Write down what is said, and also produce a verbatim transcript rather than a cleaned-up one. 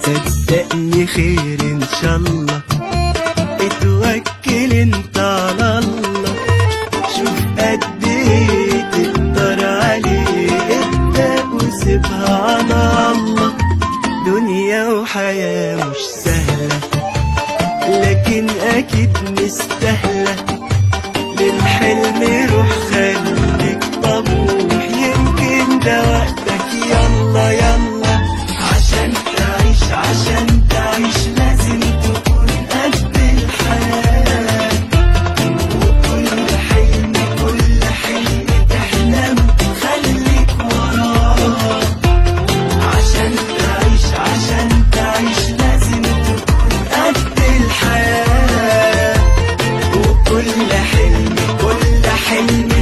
صدقني خير ان شاء الله، اتوكل انت على الله. شوف قد ايه تقدر عليه، ابدأ وسيبها على الله. دنيا وحياة مش سهلة، لكن اكيد مستاهلة. للحلم روح خليك طموح، يمكن ده وقتك. يلا يلا عشان تعيش، عشان تعيش لازم تكون قد الحياة. وكل حلم كل حلم تحلم خليك وراه. عشان تعيش، عشان تعيش لازم تكون قد الحياة. وكل حلم كل حلم